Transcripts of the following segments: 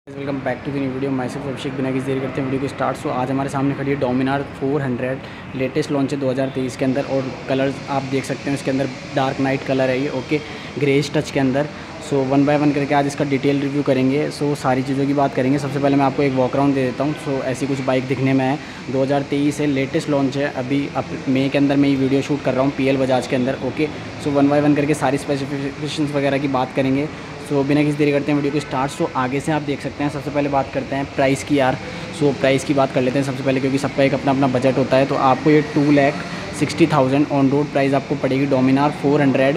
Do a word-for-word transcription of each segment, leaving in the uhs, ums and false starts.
Welcome back to the new video. Myself Abhishek बिना किसी देरी करते हैं वीडियो को स्टार्ट। सो आज हमारे सामने खड़ी है Dominar four hundred, latest launch है दो हज़ार तेईस के अंदर। और कलर्स आप देख सकते हैं इसके अंदर डार्क नाइट कलर है ये, ओके, ग्रेइश टच के अंदर। सो वन बाय वन करके आज इसका डिटेल रिव्यू करेंगे। सो so, सारी चीज़ों की बात करेंगे। सबसे पहले मैं आपको एक वॉक अराउंड दे देता हूँ। सो so, ऐसी कुछ बाइक दिखने में है, दो हज़ार तेईस है, लेटेस्ट लॉन्च है। अभी अब मई के अंदर मैं ये वीडियो शूट कर रहा हूँ पीएल बजाज के अंदर, okay. So one by one करके सारी स्पेसिफिकेशंस वगैरह की बात करेंगे। सो so, बिना किसी देरी करते हैं वीडियो को स्टार्ट। सो so, आगे से आप देख सकते हैं। सबसे पहले बात करते हैं प्राइस की यार। सो so, प्राइस की बात कर लेते हैं सबसे पहले, क्योंकि सबका एक अपना अपना बजट होता है। तो आपको ये two lakh sixty thousand on road price आपको पड़ेगी Dominar four hundred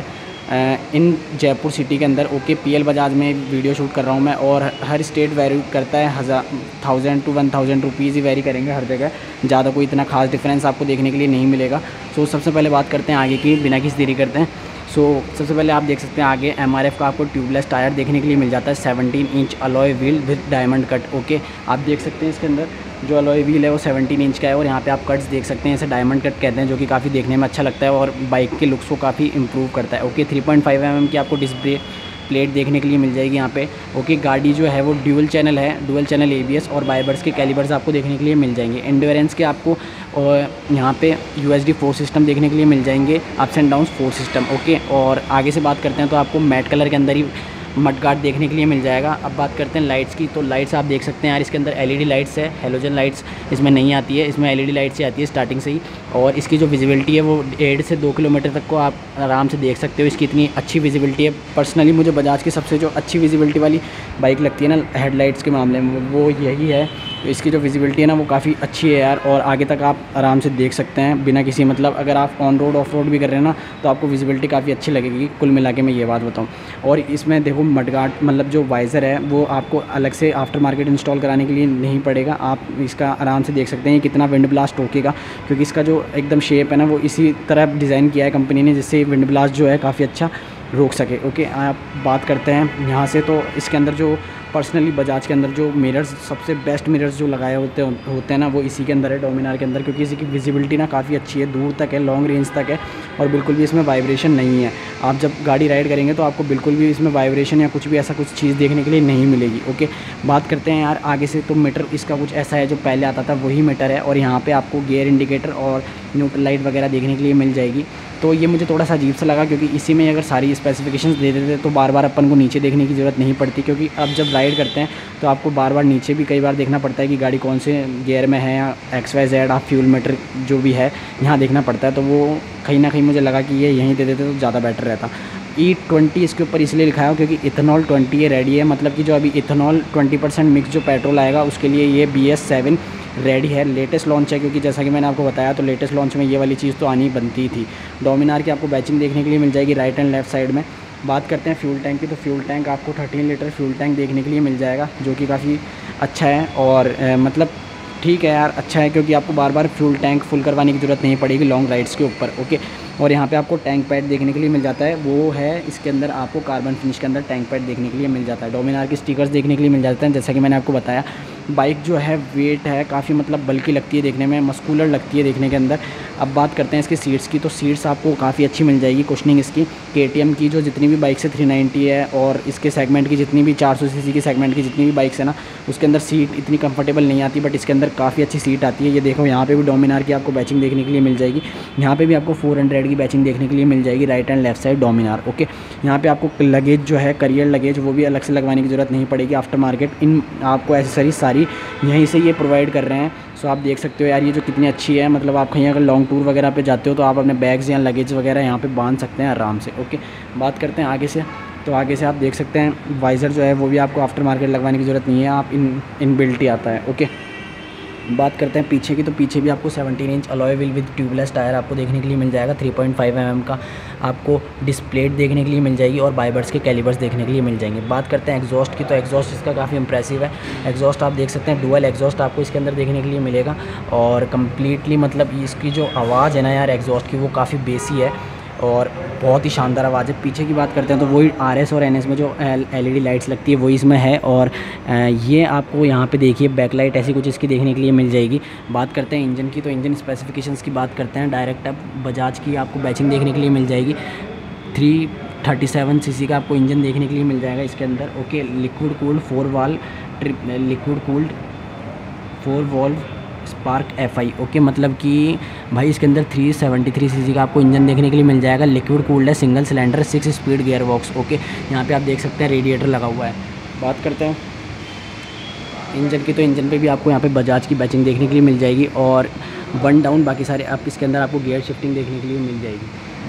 in Jaipur city के अंदर, ओके। पीएल बजाज में वीडियो शूट कर रहा हूँ मैं, और हर स्टेट वेरी करता है, हज़ार thousand to one thousand rupees ही वेरी करेंगे हर जगह। ज़्यादा कोई इतना खास डिफरेंस आपको देखने के लिए नहीं मिलेगा। सो so, सबसे पहले बात करते हैं आगे की, बिना किसी देरी करते हैं। सो so, सबसे पहले आप देख सकते हैं आगे एमआरएफ का आपको ट्यूबलेस टायर देखने के लिए मिल जाता है, seventeen inch alloy wheel with diamond cut, okay. आप देख सकते हैं इसके अंदर जो अलॉय व्हील है वो सेवनटीन इंच का है, और यहाँ पे आप कट्स देख सकते हैं, इसे डायमंड कट कहते हैं, जो कि काफ़ी देखने में अच्छा लगता है और बाइक के लुक्स को काफ़ी इंप्रूव करता है, okay. Three point five M M की आपको डिस्प्ले प्लेट देखने के लिए मिल जाएगी यहाँ पे, ओके। गाड़ी जो है वो ड्यूअल चैनल है, ड्यूअल चैनल एबीएस और बाइबर्स के कैलिबर्स आपको देखने के लिए मिल जाएंगे। एंड्योरेंस के आपको और यहाँ पे यूएसडी फोर सिस्टम देखने के लिए मिल जाएंगे, ups and downs four system, okay. और आगे से बात करते हैं तो आपको मैट कलर के अंदर ही मड गार्ड देखने के लिए मिल जाएगा। अब बात करते हैं लाइट्स की। तो लाइट्स आप देख सकते हैं यार, इसके अंदर एलईडी लाइट्स है, हेलोजन लाइट्स इसमें नहीं आती है, इसमें एलईडी लाइट्स ही आती है स्टार्टिंग से ही। और इसकी जो विजिबिलिटी है वो डेढ़ से दो किलोमीटर तक को आप आराम से देख सकते हो, इसकी इतनी अच्छी विजिबिलिटी है। पर्सनली मुझे बजाज की सबसे जो अच्छी विजिबिलिटी वाली बाइक लगती है ना हेडलाइट्स के मामले में, वो यही है। तो इसकी जो विजिबिलिटी है ना वो काफ़ी अच्छी है यार, और आगे तक आप आराम से देख सकते हैं बिना किसी, मतलब अगर आप ऑन रोड ऑफ रोड भी कर रहे हैं ना तो आपको विजिबिलिटी काफ़ी अच्छी लगेगी। कुल मिला के मैं ये बात बताऊँ। और इसमें देखो मडगार्ड, मतलब जो वाइज़र है वो आपको अलग से आफ्टर मार्केट इंस्टॉल कराने के लिए नहीं पड़ेगा। आप इसका आराम से देख सकते हैं कितना विंड ब्लास्ट रोकेगा, क्योंकि इसका जो एकदम शेप है ना वो इसी तरह डिज़ाइन किया है कंपनी ने, जिससे विंड ब्लास्ट जो है काफ़ी अच्छा रोक सके, ओके। आप बात करते हैं यहाँ से, तो इसके अंदर जो पर्सनली बजाज के अंदर जो मिरर्स, सबसे बेस्ट मिरर्स जो लगाए होते होते हैं ना वो इसी के अंदर है, डोमिनार के अंदर, क्योंकि इसी की विजिबिलिटी ना काफ़ी अच्छी है, दूर तक है, लॉन्ग रेंज तक है, और बिल्कुल भी इसमें वाइब्रेशन नहीं है। आप जब गाड़ी राइड करेंगे तो आपको बिल्कुल भी इसमें वाइब्रेशन या कुछ भी ऐसा कुछ चीज़ देखने के लिए नहीं मिलेगी, ओके। बात करते हैं यार आगे से, तो मीटर इसका कुछ ऐसा है, जो पहले आता था वही मीटर है, और यहाँ पर आपको गियर इंडिकेटर और न्यूट्रल लाइट वगैरह देखने के लिए मिल जाएगी। तो ये मुझे थोड़ा सा अजीब सा लगा, क्योंकि इसी में अगर सारी स्पेसिफिकेशंस दे देते तो बार बार अपन को नीचे देखने की ज़रूरत नहीं पड़ती, क्योंकि अब जब राइड करते हैं तो आपको बार बार नीचे भी कई बार देखना पड़ता है कि गाड़ी कौन से गियर में है, या एक्स वाई जेड, आप फ्यूल मीटर जो भी है यहाँ देखना पड़ता है। तो वो कहीं ना कहीं मुझे लगा कि ये यहीं दे देते तो ज़्यादा बेटर रहता। ई ट्वेंटी इसके ऊपर इसलिए लिखा है क्योंकि इथेनॉल ट्वेंटी ये रेडी है, मतलब कि जो अभी इथेनॉल ट्वेंटी परसेंट मिक्स जो पेट्रोल आएगा उसके लिए ये बी एस सेवन रेडी है। लेटेस्ट लॉन्च है, क्योंकि जैसा कि मैंने आपको बताया तो लेटेस्ट लॉन्च में ये वाली चीज़ तो आनी बनती थी। डोमिनार की आपको बैचिंग देखने के लिए मिल जाएगी राइट एंड लेफ्ट साइड में। बात करते हैं फ्यूल टैंक की, तो फ्यूल टैंक आपको थर्टीन लीटर फ्यूल टैंक देखने के लिए मिल जाएगा, जो कि काफ़ी अच्छा है। और ए, मतलब ठीक है यार, अच्छा है, क्योंकि आपको बार बार फ्यूल टैंक फुल करवाने की ज़रूरत नहीं पड़ेगी लॉन्ग राइड्स के ऊपर, ओके। और यहाँ पे आपको टैंक पैड देखने के लिए मिल जाता है, वो है इसके अंदर आपको कार्बन फिनिश के अंदर टैंक पैड देखने के लिए मिल जाता है। डोमिनार के स्टिकर्स देखने के लिए मिल जाते हैं, जैसा कि मैंने आपको बताया। बाइक जो है वेट है काफ़ी, मतलब बल्कि लगती है देखने में, मस्कुलर लगती है देखने के अंदर। अब बात करते हैं इसकी सीट्स की, तो सीट्स आपको काफ़ी अच्छी मिल जाएगी। कुशनिंग इसकी केटीएम की जो जितनी भी बाइक्स है थ्री नाइंटी है, और इसके सेगमेंट की जितनी भी चार सौ सीसी की सेगमेंट की जितनी भी बाइक्स है ना, उसके अंदर सीट इतनी कंफर्टेबल नहीं आती, बट इसके अंदर काफ़ी अच्छी सीट आती है। ये देखो यहाँ पे भी डोमिनार की आपको बैचिंग देखने के लिए मिल जाएगी। यहाँ पे भी आपको फोर हंड्रेड की बैचिंग देखने के लिए मिल जाएगी, right and left side Dominar, okay. यहाँ पे आपको लगेज जो है करियर लगेज वो भी अलग से लगवाने की ज़रूरत नहीं पड़ेगी। आफ्टर मार्केट इन आपको एसेसरीज सारी यहीं से ये प्रोवाइड कर रहे हैं। सो आप देख सकते हो यार ये जो कितनी अच्छी है, मतलब आप कहीं अगर लॉन्ग टूर वगैरह पे जाते हो तो आप अपने बैग्स या लगेज वगैरह यहाँ पे बांध सकते हैं आराम से, ओके। बात करते हैं आगे से, तो आगे से आप देख सकते हैं वाइज़र जो है वो भी आपको आफ्टर मार्केट लगवाने की ज़रूरत नहीं है, आप इन इन बिल्ट ही आता है, ओके। बात करते हैं पीछे की, तो पीछे भी आपको seventeen inch alloy wheel with tubeless tyre आपको देखने के लिए मिल जाएगा। Three point five M M का आपको डिस्प्लेट देखने के लिए मिल जाएगी, और बाइबर्स के कैलिबर्स देखने के लिए मिल जाएंगे। बात करते हैं एग्जॉस्ट की, तो एग्जॉस्ट इसका काफ़ी इंप्रेसिव है। एग्जॉस्ट आप देख सकते हैं डुअल एग्जॉस्ट आपको इसके अंदर देखने के लिए मिलेगा, और कम्प्लीटली मतलब इसकी जो आवाज़ है ना यार एग्जॉस्ट की वो काफ़ी बेसी है, और बहुत ही शानदार आवाज़ है। पीछे की बात करते हैं तो वही आरएस और एनएस में जो एलईडी लाइट्स लगती है वही इसमें है, और ये आपको यहाँ पे देखिए बैकलाइट ऐसी कुछ इसकी देखने के लिए मिल जाएगी। बात करते हैं इंजन की, तो इंजन स्पेसिफिकेशंस की बात करते हैं। डायरेक्ट अब बजाज की आपको बैचिंग देखने के लिए मिल जाएगी, थ्री थर्टी सेवन सीसी का आपको इंजन देखने के लिए मिल जाएगा इसके अंदर, okay. Liquid cooled four valve trip liquid cooled four valve spark F I. Okay, मतलब कि भाई इसके अंदर थ्री सेवेंटी थ्री सीसी का आपको इंजन देखने के लिए मिल जाएगा। लिक्विड कूल्ड है, single cylinder, six speed gear box. Okay, यहाँ पे आप देख सकते हैं रेडिएटर लगा हुआ है। बात करते हैं इंजन की, तो इंजन पे भी आपको यहाँ पे बजाज की बैचिंग देखने के लिए मिल जाएगी और वन डाउन, बाकी सारे आप इसके अंदर आपको गियर शिफ्टिंग देखने के लिए मिल जाएगी।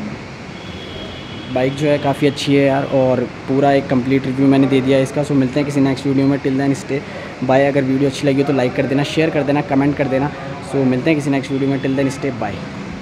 बाइक जो है काफ़ी अच्छी है यार, और पूरा एक कंप्लीट रिव्यू मैंने दे दिया है इसका। सो मिलते हैं किसी नेक्स्ट वीडियो में। Till then stay bye. अगर वीडियो अच्छी लगी हो तो लाइक कर देना, शेयर कर देना, कमेंट कर देना। सो मिलते हैं किसी नेक्स्ट वीडियो में। Till then stay bye.